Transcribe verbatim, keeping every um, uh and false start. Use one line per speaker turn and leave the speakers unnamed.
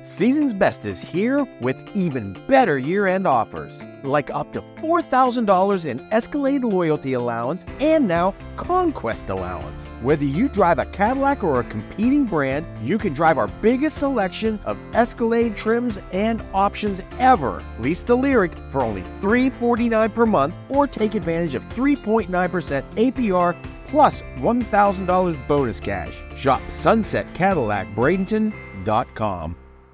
Season's Best is here with even better year-end offers, like up to four thousand dollars in Escalade loyalty allowance and now Conquest allowance. Whether you drive a Cadillac or a competing brand, you can drive our biggest selection of Escalade trims and options ever. Lease the Lyriq for only three hundred forty-nine dollars per month or take advantage of three point nine percent A P R plus one thousand dollars bonus cash. Shop sunset cadillac bradenton dot com.